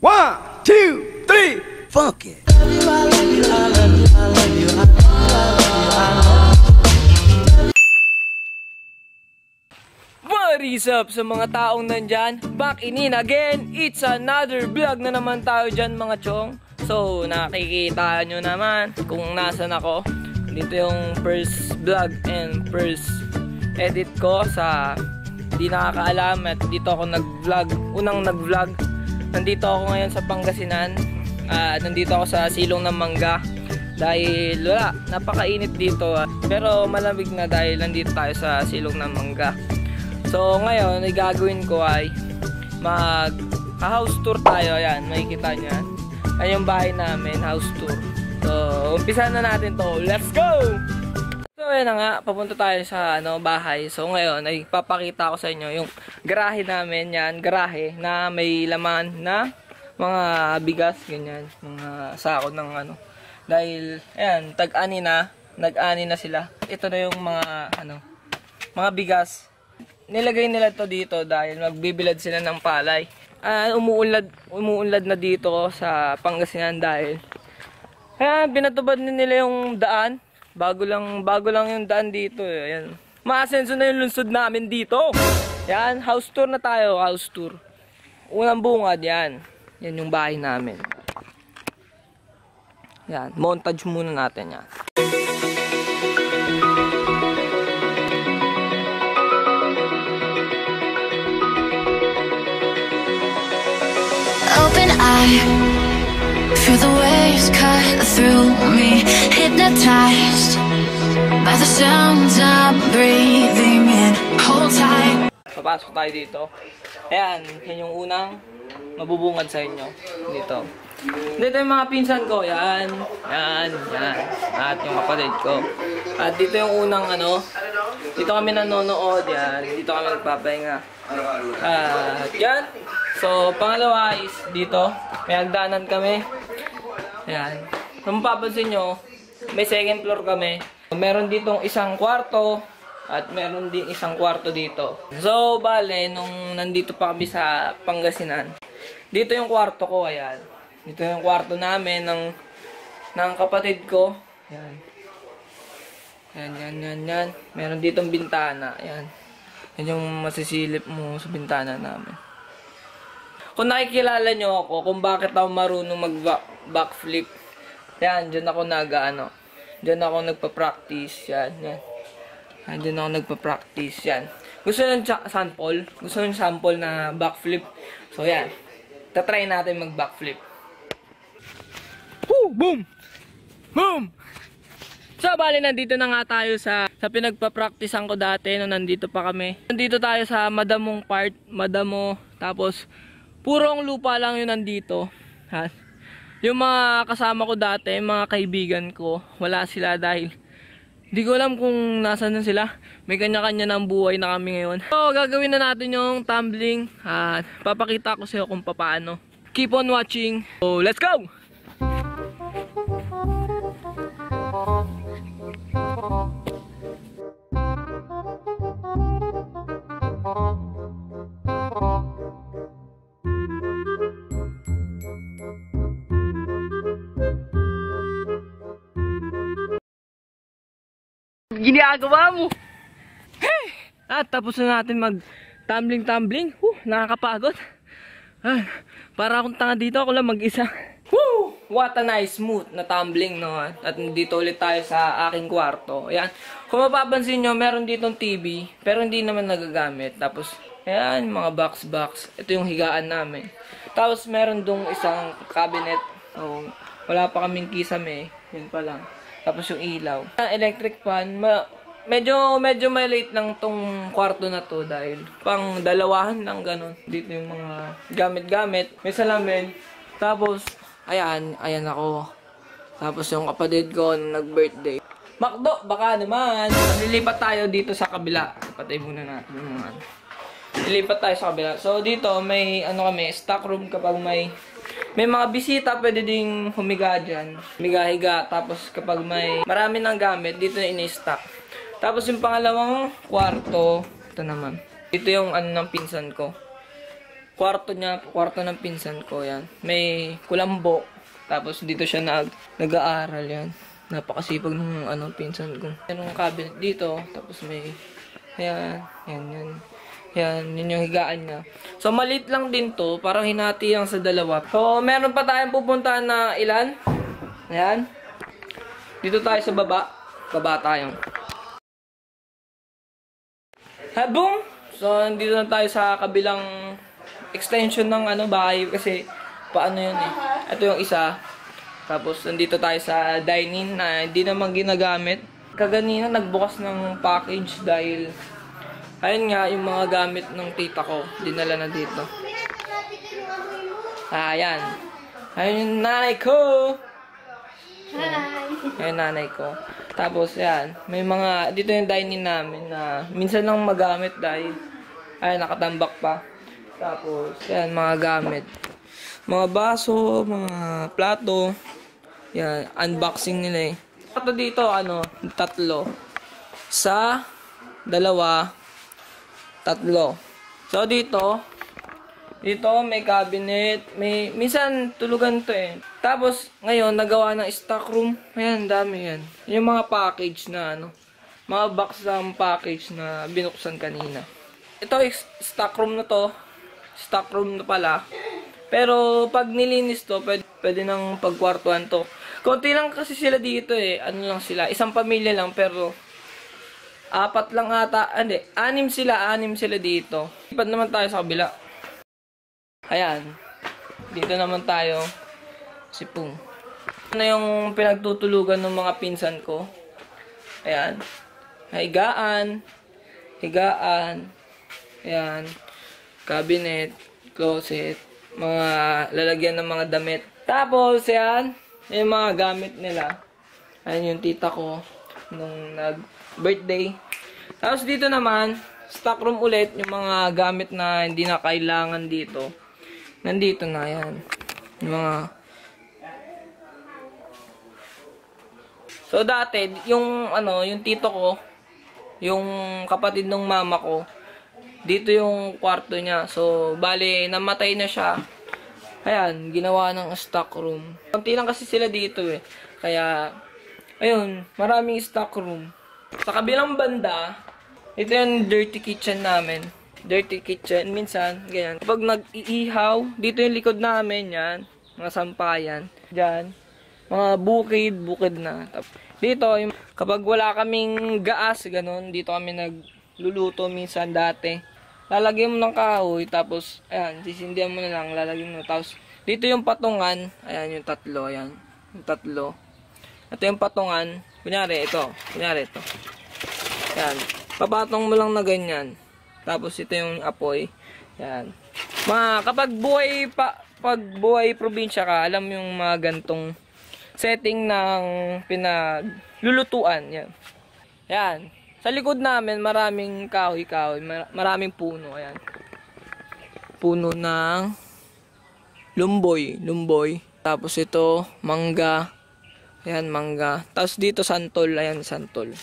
1, 2, 3, funk it. What is up sa mga taong nandyan? Back in again, it's another vlog na naman tayo dyan mga chong. So nakikita nyo naman kung nasan ako. Dito yung first vlog and first edit ko sa di nakakaalam at dito ako nag-vlog, unang nag-vlog. Nandito ako ngayon sa Pangasinan. Nandito ako sa Silong ng Mangga. Dahil wala, napakainit dito. Pero malamig na dahil nandito tayo sa Silong ng Mangga. So ngayon, ay gagawin ko ay mag-house tour tayo. Ayan, makikita nyo yan. Ayan yung bahay namin, house tour. So, umpisa na natin to. Let's go! So, ayan na nga, papunta tayo sa bahay. So, ngayon, ay papakita ko sa inyo yung garahe namin. Yan, garahe na may laman na mga bigas, ganyan. Mga sako ng Dahil, ayan, nag-ani na sila. Ito na yung mga bigas. Nilagay nila to dito dahil magbibilad sila ng palay. Umuunlad na dito sa Pangasinan dahil binatubad nila yung daan. Bago lang yung daan dito. Ayan. Maasenso na yung lungsod namin dito. Yan, house tour na tayo, house tour. Unang bungad yan. Yan yung bahay namin. Yan, montage muna natin yan. Open eye, feel the waves cut through me, hypnotized by the sounds I'm breathing in. Hold tight. Papasok tayo dito. Ayan, yan yung unang mabubungad sa inyo dito. Dito yung mga pinsan ko, yan. At yung kapatid ko. At dito yung unang dito kami nanonood, yan. Dito kami nagpapahinga. Yan. So, pangalawa is dito. May hagdanan kami. Yan. Kung mapapansin nyo, may second floor kami. Meron ditong isang kwarto. At meron din isang kwarto dito. So, bale, nung nandito pa kami sa Pangasinan, dito yung kwarto ko, ayan. Dito yung kwarto namin ng kapatid ko. Ayan. Yan. Meron ditong bintana. Ayan. Yan yung masisilip mo sa bintana namin. Kung nakikilala nyo ako, kung bakit ako marunong mag-backflip, yan, dyan ako dyan ako nagpa-practice, yan. Dyan ako nagpa-practice, yan. Gusto nyo sample? Gusto nyo sample na backflip? So, yan. Tatry natin mag-backflip. Woo! Boom! Boom! So, bali, nandito na nga tayo sa pinagpa-practicean ko dati nung nandito pa kami. Nandito tayo sa Madamong part, Madamo, tapos purong lupa lang yun nandito. Yung mga kasama ko dati, mga kaibigan ko, wala sila dahil di ko alam kung nasaan na sila. May kanya-kanya ng buhay na kami ngayon. So, gagawin na natin yung tumbling. Papakita ko sa iyo kung paano. Keep on watching. So, let's go! Ginagawa mo. Hey! At tapos na natin mag-tumbling. Nakakapagod. Para akong tanga dito, ako lang mag-isa. Woo! What a nice smooth na tumbling, no? At dito ulit tayo sa aking kwarto. Ayan. Kung mapapansin nyo, meron ditong TV, pero hindi naman nagagamit. Tapos, ayan, mga box. Ito yung higaan namin. Tapos, meron dong isang cabinet. Wala pa kaming kisame. Yun pa lang. Tapos yung ilaw. Electric fan, medyo maliit lang tong kwarto na to dahil pang dalawahan lang ganun. Dito yung mga gamit-gamit. May salamin. Tapos, ayan ako. Tapos yung kapatid ko nag-birthday. Makdo, baka naman. Lilipat tayo dito sa kabila. Patay muna natin. Lilipat tayo sa kabila. So dito may kami, stock room kapag may mga bisita, pwede ding humiga dyan. Higa-higa. Tapos kapag may marami ng gamit, dito na ini-stock. Tapos yung pangalawang kwarto, ito naman. Dito yung ng pinsan ko. kwarto niya, kwarto ng pinsan ko, yan. May kulambo. Tapos dito siya nag-aaral, yan. Napakasipag ng pinsan ko. Yung cabinet dito, tapos may, yan. Yan, yun yung higaan niya. So, maliit lang din to. Parang hinati lang sa dalawa. So, meron pa tayong pupuntahan na ilan. Ayan. Dito tayo sa baba. Baba tayo. Boom! So, nandito na tayo sa kabilang extension ng bahay. Kasi, paano yun eh. Ito yung isa. Tapos, nandito tayo sa dining na hindi naman ginagamit. Kaganina, nagbukas ng package dahil ayun nga, yung mga gamit ng tita ko, dinala na dito. Ayan. Ayun yung nanay ko. Hi. Ayun nanay ko. Tapos, yan. May mga, dito yung dining namin na minsan lang magamit dahil, ayun, nakatambak pa. Tapos, yan, mga gamit. Mga baso, mga plato. Yan, unboxing nila eh. Plato dito, 3. Sa 2. 3. So, dito may cabinet. Minsan, tulugan to eh. Tapos, ngayon, nagawa ng stock room. Ayan, dami yan. Yung mga package na, mga box ng package na binuksan kanina. Ito, stock room na to. Stock room na pala. Pero, pag nilinis to, pwede nang pagkwartuhan to. Konti lang kasi sila dito eh. Ano lang sila. Isang pamilya lang, pero 4 lang ata. Hindi, 6 sila dito. Lipat naman tayo sa kabila. Ayan. Dito naman tayo. Si Pung. Ano yung pinagtutulugan ng mga pinsan ko? Ayan. Higaan. Ayan. Cabinet. Closet. Mga lalagyan ng mga damit. Tapos, ayan. Yung mga gamit nila. Ayan yung tita ko. Nung birthday. Tapos dito naman, stock room ulit, yung mga gamit na hindi na kailangan dito. Nandito na yan. Yung mga... So dati, yung tito ko, yung kapatid ng mama ko, dito yung kwarto niya. So, bale, namatay na siya. Ayan, ginawa ng stock room. Kunti lang kasi sila dito eh. Kaya, ayun, maraming stock room. Sa kabilang banda, ito yung dirty kitchen namin. Dirty kitchen, minsan, ganyan. Kapag nag-iihaw, dito yung likod namin, yan. Mga sampayan. Diyan. Mga bukid na. Dito, kapag wala kaming gaas, ganun, dito kami nagluluto minsan dati. Lalagyan mo ng kahoy, tapos, ayan, sisindihan mo na lang, lalagyan mo. Tapos, dito yung patungan, ayan, yung 3, ayan. Yung 3. Ito yung patungan. Kunyari, ito. Yan. Papatong mo lang na ganyan. Tapos, ito yung apoy. Yan. Kapag buhay probinsya ka, alam yung mga gantong setting ng pinaglulutuan. Yan. Yan. Sa likod namin, maraming kahoy-kahoy. Maraming puno. Ayan. Puno ng lumboy. Tapos ito, mangga. Ayan, mangga. Tapos dito, santol. Ayan, santol.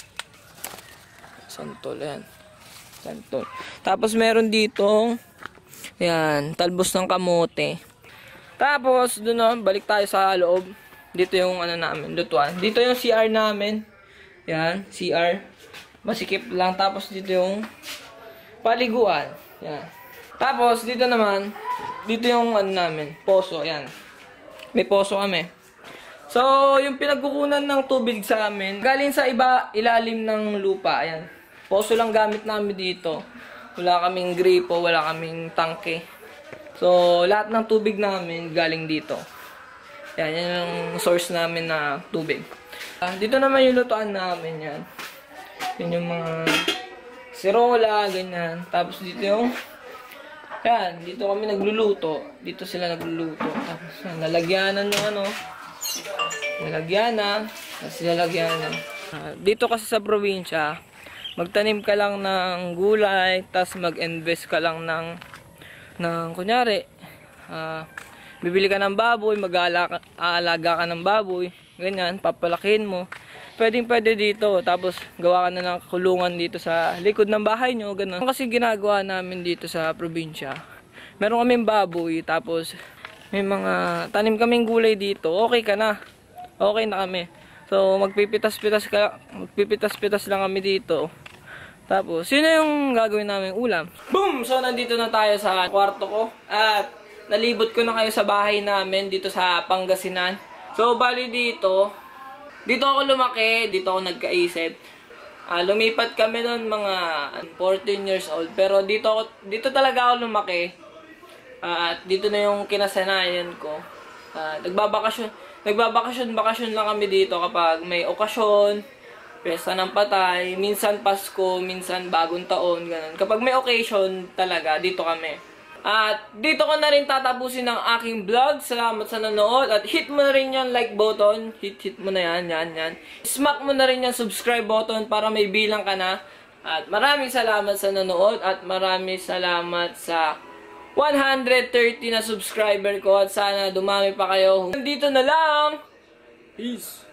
Ayan. Santol. Tapos meron dito, ayan, talbos ng kamote. Tapos, doon balik tayo sa loob. Dito yung namin, lutuan. Dito yung CR namin. Ayan, CR. Masikip lang. Tapos dito yung paliguan. Ayan. Tapos, dito naman, dito yung namin, poso. Ayan. May poso kami. So, yung pinagkukunan ng tubig sa amin, galing sa ilalim ng lupa. Ayan. Poso lang gamit namin dito. Wala kaming gripo, wala kaming tangke. So, lahat ng tubig namin galing dito. Ayan, yan yung source namin na tubig. Dito naman yung lutuan namin, yan. Yan yung mga sirola, ganyan. Tapos dito yung, yan, dito kami nagluluto. Dito sila nagluluto. Tapos, lalagyanan ng lalagyanan. Dito kasi sa probinsya, magtanim ka lang ng gulay, tas mag-invest ka lang ng kunyari, bibili ka ng baboy, mag-aalaga ka ng baboy, ganyan, papalakin mo. Pwede dito, tapos gawa ka na ng kulungan dito sa likod ng bahay nyo, ganun. Kasi ginagawa namin dito sa probinsya, meron kaming baboy, tapos may mga tanim kaming gulay dito. Okay ka na. Okay na kami. So, magpipitas-pitas lang kami dito. Tapos, yun na yung gagawin namin ulam. Boom! So, nandito na tayo sa kwarto ko. At, nalibot ko na kayo sa bahay namin dito sa Pangasinan. So, bali dito ako lumaki, dito ako nagkaisip. Lumipat kami noon mga 14 years old. Pero dito talaga ako lumaki. At dito na yung kinasanayan ko. Nagbabakasyon lang kami dito kapag may okasyon, pesta ng patay, minsan Pasko, minsan bagong taon, ganun. Kapag may occasion talaga, dito kami. At dito ko na rin tatapusin ang aking vlog. Salamat sa nanood. At hit mo na rin yung like button. Hit mo na yan. Smack mo na rin yung subscribe button para may bilang ka na. At maraming salamat sa nanood. At maraming salamat sa 130 na subscriber ko. At sana dumami pa kayo. Nandito na lang. Peace.